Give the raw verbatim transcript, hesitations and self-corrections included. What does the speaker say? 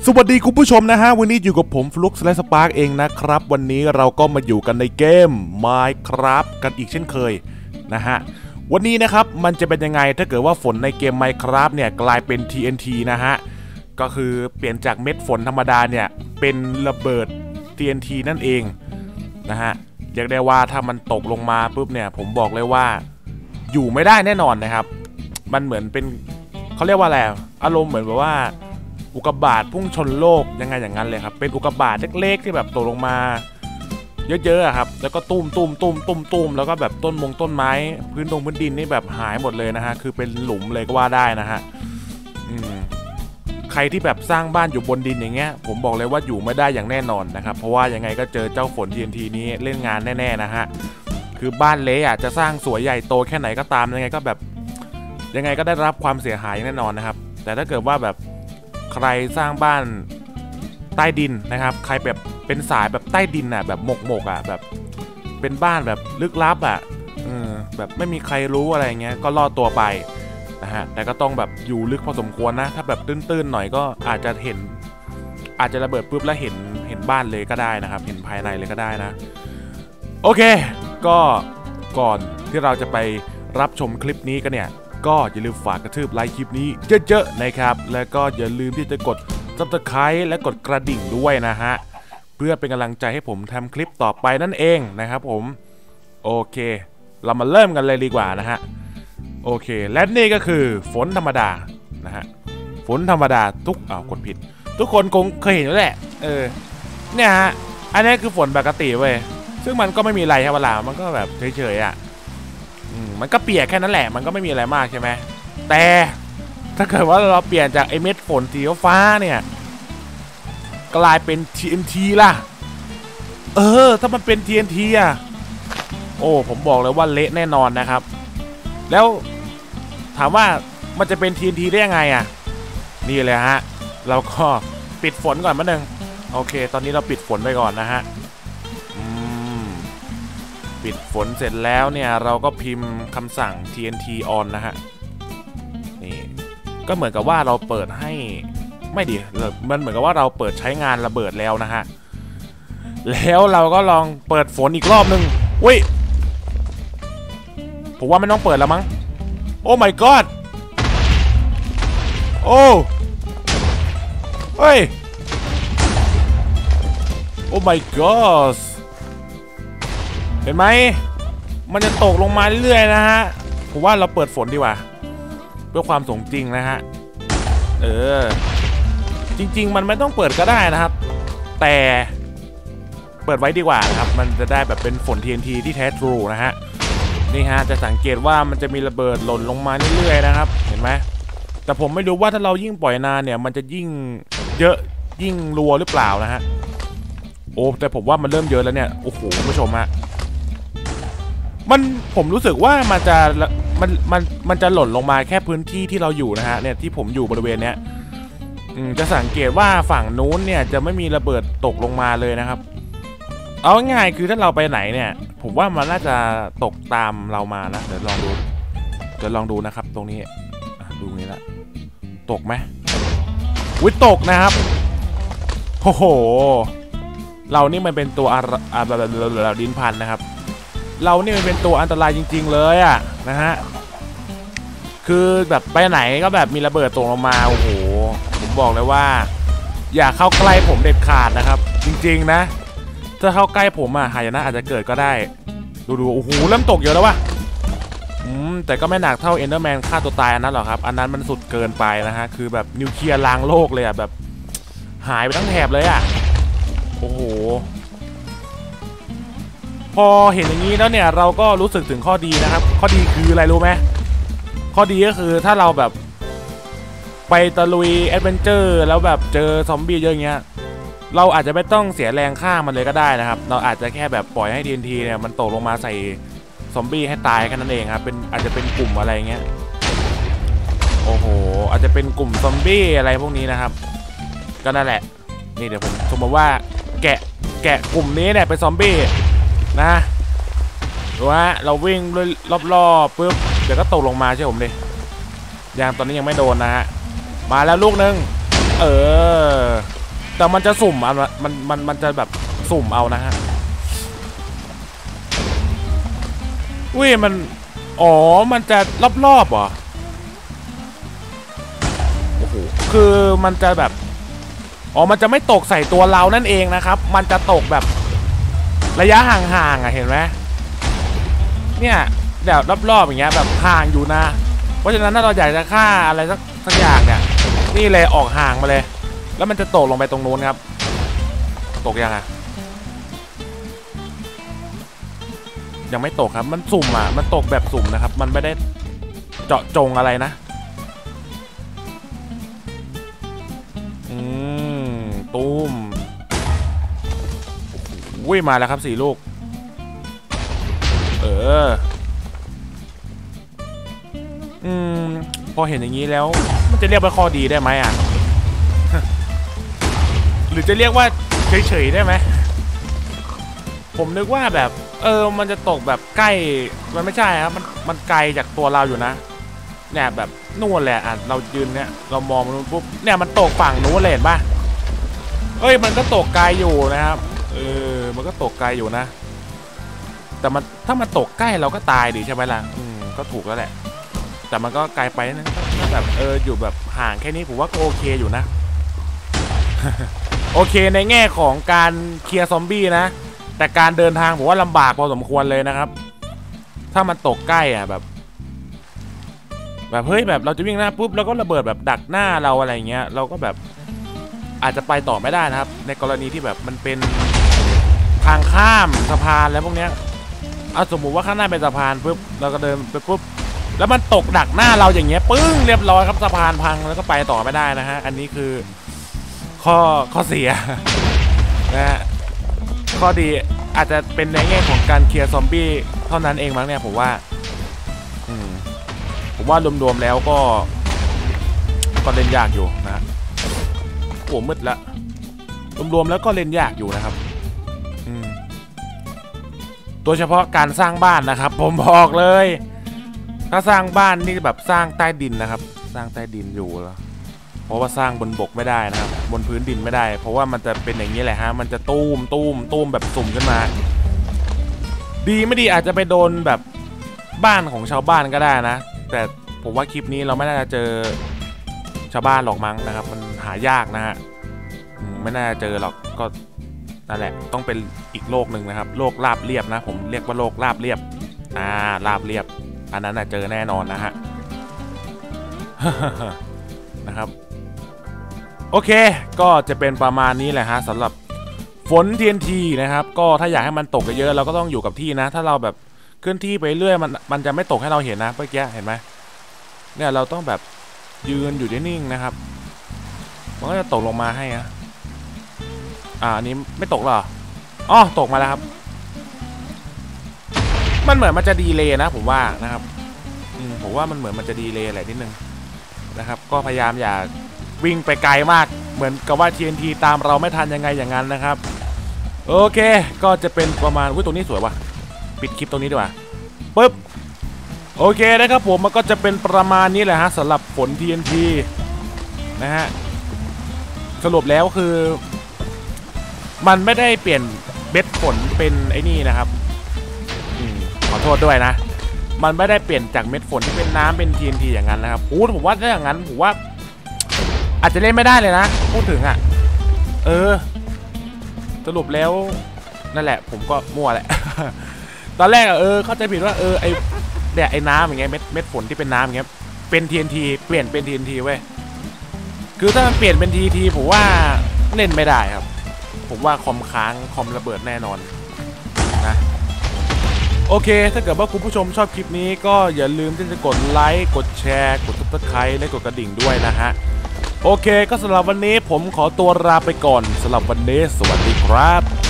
สวัสดีคุณผู้ชมนะฮะวันนี้อยู่กับผมฟลุกส์และสปาร์กเองนะครับวันนี้เราก็มาอยู่กันในเกม Minecraft กันอีกเช่นเคยนะฮะวันนี้นะครับมันจะเป็นยังไงถ้าเกิดว่าฝนในเกม Minecraft เนี่ยกลายเป็น ที เอ็น ที นะฮะก็คือเปลี่ยนจากเม็ดฝนธรรมดาเนี่ยเป็นระเบิด ที เอ็น ที นั่นเองนะฮะเรียกได้ว่าถ้ามันตกลงมาปุ๊บเนี่ยผมบอกเลยว่าอยู่ไม่ได้แน่นอนนะครับมันเหมือนเป็นเขาเรียกว่าอะไรอารมณ์เหมือนแบบว่าอุกกาบาตพุ่งชนโลกยังไงอย่างนั้นเลยครับเป็นอุกกาบาตเล็กๆที่แบบตกลงมาเยอะๆครับแล้วก็ตุ้มตุ้มตุ้มตุ้มตุ้มแล้วก็แบบต้นมงต้นไม้พื้นตรงพื้นดินนี่แบบหายหมดเลยนะฮะคือเป็นหลุมเลยก็ว่าได้นะฮะอืมใครที่แบบสร้างบ้านอยู่บนดินอย่างเงี้ยผมบอกเลยว่าอยู่ไม่ได้อย่างแน่นอนนะครับเพราะว่ายังไงก็เจอเจ้าฝน ที เอ็น ที นี้เล่นงานแน่ๆนะฮะคือบ้านเละอ่ะจะสร้างสวยใหญ่โตแค่ไหนก็ตามยังไงก็แบบยังไงก็ได้รับความเสียหายแน่นอนนะครับแต่ถ้าเกิดว่าแบบใครสร้างบ้านใต้ดินนะครับใครแบบเป็นสายแบบใต้ดินอ่ะแบบหมกหมกอ่ะแบบเป็นบ้านแบบลึกลับอ่ะเออแบบไม่มีใครรู้อะไรเงี้ยก็รอดตัวไปนะฮะแต่ก็ต้องแบบอยู่ลึกพอสมควรนะถ้าแบบตื้นๆหน่อยก็อาจจะเห็นอาจจะระเบิดปุ๊บแล้วเห็นเห็นบ้านเลยก็ได้นะครับเห็นภายในเลยก็ได้นะโอเคก็ก่อนที่เราจะไปรับชมคลิปนี้กันเนี่ยก็อย่าลืมฝากกระทืบไลค์คลิปนี้เยอะๆนะครับแล้วก็อย่าลืมที่จะกด ซับสไครบ์ และกดกระดิ่งด้วยนะฮะเพื่อเป็นกำลังใจให้ผมทำคลิปต่อไปนั่นเองนะครับผมโอเคเรามาเริ่มกันเลยดีกว่านะฮะโอเคและนี่ก็คือฝนธรรมดานะฮะฝนธรรมดาทุกอ้าวกดผิดทุกคนคงเคยเห็นแล้วแหละเออเนี่ยฮะอันนี้คือฝนปกติเว้ยซึ่งมันก็ไม่มีอะไรครับเวลามันก็แบบเฉยๆอ่ะมันก็เปียกแค่นั้นแหละมันก็ไม่มีอะไรมากใช่ไหมแต่ถ้าเกิดว่าเราเปลี่ยนจากไอเม็ดฝนสีฟ้าเนี่ยกลายเป็น ที เอ็น ที ล่ะเออถ้ามันเป็น ที เอ็น ที อ่ะโอ้ผมบอกเลยว่าเละแน่นอนนะครับแล้วถามว่ามันจะเป็น ที เอ็น ที ได้ยังไงอ่ะนี่เลยฮะเราก็ปิดฝนก่อนมาหนึ่งโอเคตอนนี้เราปิดฝนไปก่อนนะฮะปิดฝนเสร็จแล้วเนี่ยเราก็พิมพ์คำสั่ง ที เอ็น ที on นะฮะนี่ก็เหมือนกับว่าเราเปิดให้ไม่ดีมันเหมือนกับว่าเราเปิดใช้งานระเบิดแล้วนะฮะแล้วเราก็ลองเปิดฝนอีกรอบนึงอุ้ยผมว่าไม่ต้องเปิดแล้วมั้งโอ้ my god โอ้เฮ้ยโอ้ my godเห็นไหมมันจะตกลงมาเรื่อยๆนะฮะผมว่าเราเปิดฝนดีกว่าเพื่อความสมจริงนะฮะเออจริงๆมันไม่ต้องเปิดก็ได้นะครับแต่เปิดไว้ดีกว่านะครับมันจะได้แบบเป็นฝน ที เอ็น ที ที่แท้ทรูนะฮะนี่ฮะจะสังเกตว่ามันจะมีระเบิดหล่นลงมาเรื่อยๆนะครับเห็นไหมแต่ผมไม่รู้ว่าถ้าเรายิ่งปล่อยนานเนี่ยมันจะยิ่งเยอะยิ่งรัวหรือเปล่านะฮะโอ้แต่ผมว่ามันเริ่มเยอะแล้วเนี่ยโอ้โหคุณผู้ชมฮะมันผมรู้สึกว่ามันจะมันมันมันจะหล่นลงมาแค่พื้นที่ที่เราอยู่นะฮะเนี่ยที่ผมอยู่บริเวณเนี้ยจะสังเกตว่าฝั่งนู้นเนี่ยจะไม่มีระเบิดตกลงมาเลยนะครับเอาง่ายคือถ้าเราไปไหนเนี่ยผมว่ามันน่าจะตกตามเรามานะเดี๋ยวลองดูเดี๋ยวลองดูนะครับตรงนี้ดูนี้ละตกไหมวิตกนะครับโอ้โหเรานี่มันเป็นตัวอะไรดินพันนะครับเรานี่มันเป็นตัวอันตรายจริงๆเลยอ่ะนะฮะคือแบบไปไหนก็แบบมีระเบิดตกลงมาโอ้โหผมบอกเลยว่าอย่าเข้าใกล้ผมเด็ดขาดนะครับจริงๆนะถ้าเข้าใกล้ผมอ่ะหายนะอาจจะเกิดก็ได้ดูๆโอ้โหเริ่มตกเยอะแล้ววะอืมแต่ก็ไม่หนักเท่าเอนเดอร์แมนฆ่าตัวตายอันนั้นหรอกครับอันนั้นมันสุดเกินไปนะฮะคือแบบนิวเคลียร์ล้างโลกเลยอ่ะแบบหายไปทั้งแถบเลยอ่ะโอ้โหพอเห็นอย่างนี้แล้วเนี่ยเราก็รู้สึกถึงข้อดีนะครับข้อดีคืออะไรรู้ไหมข้อดีก็คือถ้าเราแบบไปตะลุยแอดเวนเจอร์แล้วแบบเจอซอมบี้เยอะอย่างเงี้ยเราอาจจะไม่ต้องเสียแรงฆ่ามันเลยก็ได้นะครับเราอาจจะแค่แบบปล่อยให้ ที เอ็น ที เนี่ยมันตกลงมาใส่ซอมบี้ให้ตายแค่นั้นเองครับเป็นอาจจะเป็นกลุ่มอะไรเงี้ยโอ้โหอาจจะเป็นกลุ่มซอมบี้อะไรพวกนี้นะครับก็นั่นแหละนี่เดี๋ยวผมสมมติว่าแกะแกะกลุ่มนี้เนี่ยเป็นซอมบี้นะดูฮะเราวิ่งรอบๆปุ๊บเดี๋ยวก็ตกลงมาใช่ผมดิยังตอนนี้ยังไม่โดนนะฮะมาแล้วลูกนึงเออแต่มันจะสุ่มอ่ะมันมันมันจะแบบสุ่มเอานะฮะอุ้ยมันอ๋อมันจะรอบๆเหรอโอ้โหคือมันจะแบบอ๋อมันจะไม่ตกใส่ตัวเรานั่นเองนะครับมันจะตกแบบระยะห่างๆอ่ะเห็นไหมเนี่ยเดี๋ยวรอบๆอย่างเงี้ยแบบห่างอยู่นะเพราะฉะนั้นถ้าเราอยากจะฆ่าอะไรสักสักอย่างเนี่ยนี่เลยออกห่างมาเลยแล้วมันจะตกลงไปตรงนู้นครับตกยังอ่ะยังไม่ตกครับมันสุ่มอ่ะมันตกแบบสุ่มนะครับมันไม่ได้เจาะจงอะไรนะอืมตุ้มวิ่งมาแล้วครับสี่ลูกเอออืมพอเห็นอย่างนี้แล้วมันจะเรียกว่าข้อดีได้ไหมอ่ะ หรือจะเรียกว่าเฉยๆได้ไหมผมนึกว่าแบบเออมันจะตกแบบใกล้มันไม่ใช่ครับมันมันไกลจากตัวเราอยู่นะเนี่ยแบบนู่นแหละอ่ะเรายืนเนี่ยเรามองมันปุ๊บเนี่ยมันตกฝั่งนู้นเลยเห็นป่ะเอ้ยมันก็ตกไกลอยู่นะครับเออมันก็ตกไกลอยู่นะแต่มันถ้ามันตกใกล้เราก็ตายดิใช่ไหมล่ะอืมก็ถูกแล้วแหละแต่มันก็ไกลไปนะถ้าแบบเอออยู่แบบห่างแค่นี้ผมว่าก็โอเคอยู่นะ โอเคในแง่ของการเคลียร์ซอมบี้นะแต่การเดินทางผมว่าลำบากพอสมควรเลยนะครับถ้ามันตกใกล้อ่ะแบบแบบเฮ้ยแบบเราจะวิ่งหน้าปุ๊บแล้วก็ระเบิดแบบดักหน้าเราอะไรเงี้ยเราก็แบบอาจจะไปต่อไม่ได้นะครับในกรณีที่แบบมันเป็นทางข้ามสะพานแล้วพวกเนี้ยเอาสมมุติว่าข้างหน้าเป็นสะพานปุ๊บเราก็เดินไปปุ๊บแล้วมันตกดักหน้าเราอย่างเงี้ยปึ้งเรียบร้อยครับสะพานพังแล้วก็ไปต่อไม่ได้นะฮะอันนี้คือข้อข้อเสียนะฮะข้อดีอาจจะเป็นในแง่ของการเคลียร์ซอมบี้เท่านั้นเองมั้งเนี่ยผมว่าอืมผมว่ารวมๆแล้วก็ก็เล่นยากอยู่นะโอ้มืดละรวมๆแล้วก็เล่นยากอยู่นะครับอืมโดยเฉพาะการสร้างบ้านนะครับผมบอกเลยถ้าสร้างบ้านนี่แบบสร้างใต้ดินนะครับสร้างใต้ดินอยู่แล้วเพราะว่าสร้างบนบกไม่ได้นะครับบนพื้นดินไม่ได้เพราะว่ามันจะเป็นอย่างนี้แหละฮะมันจะตู้มตู้มตู้มแบบสุ่มขึ้นมาดีไม่ดีอาจจะไปโดนแบบบ้านของชาวบ้านก็ได้นะแต่ผมว่าคลิปนี้เราไม่น่าจะเจอชาวบ้านหรอกมั้งนะครับมันหายากนะฮะไม่น่าจะเจอหรอกก็นั่นแหละต้องเป็นอีกโลกหนึ่งนะครับโลกราบเรียบนะผมเรียกว่าโลกราบเรียบอ่าราบเรียบอันนั้นเจอแน่นอนนะฮะ นะครับโอเคก็จะเป็นประมาณนี้แหละฮะสำหรับฝน ที เอ็น ที นะครับก็ถ้าอยากให้มันตกเยอะๆเราก็ต้องอยู่กับที่นะถ้าเราแบบเคลื่อนที่ไปเรื่อยมันมันจะไม่ตกให้เราเห็นนะเมื่อกี้เห็นไหมเนี่ยเราต้องแบบยืนอยู่นิ่งๆนะครับมันก็จะตกลงมาให้นะอ่าอันนี้ไม่ตกหรออ๋อตกมาแล้วครับมันเหมือนมันจะดีเลย์นะผมว่านะครับอืมผมว่ามันเหมือนมันจะดีเลย์อะไรนิดนึงนะครับก็พยายามอย่าวิ่งไปไกลมากเหมือนกับว่า ที เอ็น ที ตามเราไม่ทันยังไงอย่างนั้นนะครับโอเคก็จะเป็นประมาณอุ้ยตรงนี้สวยว่ะปิดคลิปตรงนี้ดีกว่าปึ๊บโอเคนะครับผมมันก็จะเป็นประมาณนี้แหละฮะสำหรับฝน ที เอ็น ที นะฮะสรุปแล้วคือมันไม่ได้เปลี่ยนเบ็ดฝนเป็นไอ้นี่นะครับอืมขอโทษด้วยนะมันไม่ได้เปลี่ยนจากเม็ดฝนที่เป็นน้ำเป็น ที เอ็น ที อย่างนั้นนะครับโอ้ผมว่าถ้าอย่างนั้นผมว่าอาจจะเล่นไม่ได้เลยนะพูดถึงอ่ะเออสรุปแล้วนั่นแหละผมก็มั่วแหละ ตอนแรกเออเข้าใจผิดว่าเออไอเนี่ยไอ้น้ำอย่างเงี้ยเม็ดเม็ดฝนที่เป็นน้ำอย่างเงี้ยเป็น ที เอ็น ที เปลี่ยนเป็น ที เอ็น ที เว้ยคือถ้ามันเปลี่ยนเป็น ที ที ผมว่าเล่นไม่ได้ครับผมว่าคอมค้างคอมระเบิดแน่นอนนะโอเคถ้าเกิดว่าคุณผู้ชมชอบคลิปนี้ก็อย่าลืมที่จะกดไลค์กดแชร์กดซับสไครต์และกดกระดิ่งด้วยนะฮะโอเคก็สำหรับวันนี้ผมขอตัวลาไปก่อนสำหรับวันนี้สวัสดีครับ